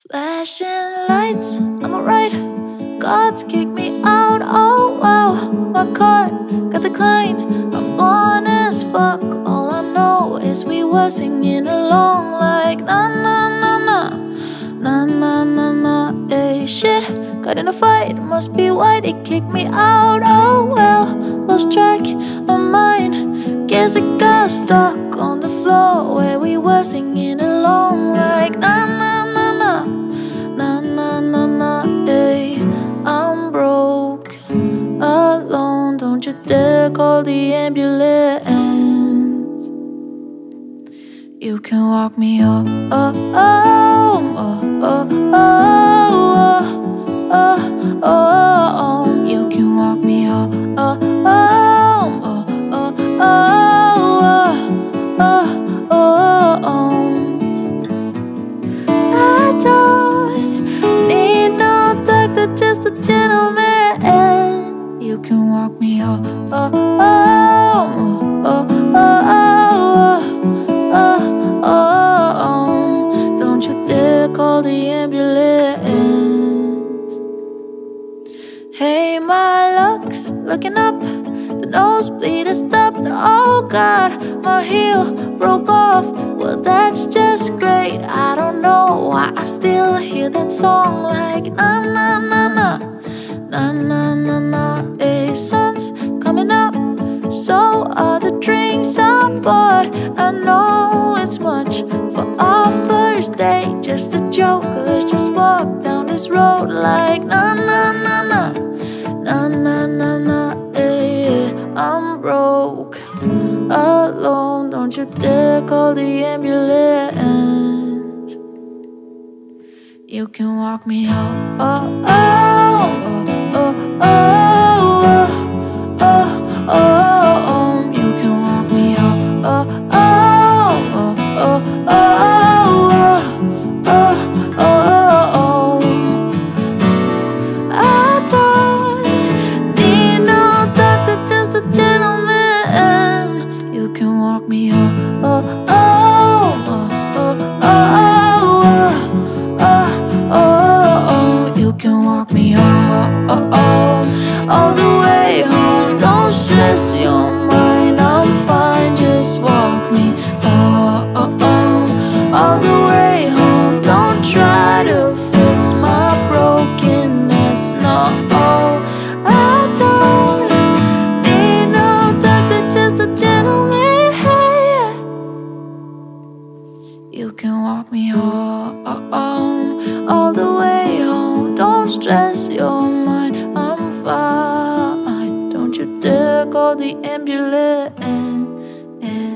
Flashing lights, I'm alright. God's kicked me out, oh wow. My card got declined, I'm gone as fuck. All I know is we were singing along like na na na na, na na na na. Hey shit, got in a fight, must be why they kicked me out, oh well. Lost track of mine, guess I got stuck on the floor where we were singing along like na na na na, na na na na. Hey, I'm broke, alone, don't you dare call the ambulance. You can walk me home, oh, oh, oh, oh, oh, oh, oh, oh. You can walk me home, oh, oh, oh, oh, oh, oh, oh. I don't need no doctor, just a gentleman. You can walk me home, oh, oh, oh, oh, oh, oh, oh. Don't you dare call the ambulance. Hey, my luck's looking up, the nosebleed has stopped. Oh God, my heel broke off. Well, that's just great. I don't know why I still hear that song like na na na na, na na na na. Hey, sun's coming up, so are the drinks I bought. I know it's much for our first date, just a joke. Let's just walk down this road like na na na na, na na na na. Hey, I'm broke, alone, don't you dare call the ambulance. You can walk me home, oh, oh, oh, oh, oh, oh, oh, oh. You can walk me home, oh, oh, oh, oh, oh, oh, oh, oh. I don't need no doctor, just a gentleman. You can walk me home, oh, oh, oh, oh, oh, oh, oh, oh. You can walk me home, oh, oh, all the way home. Don't stress your mind, I'm fine, just walk me home, oh, oh, all the way home. Don't try to fix my brokenness, no. I don't need no doctor, just a gentleman. You can walk me home, all the way home. Don't stress your mind, I'm fine. Don't you dare call the ambulance.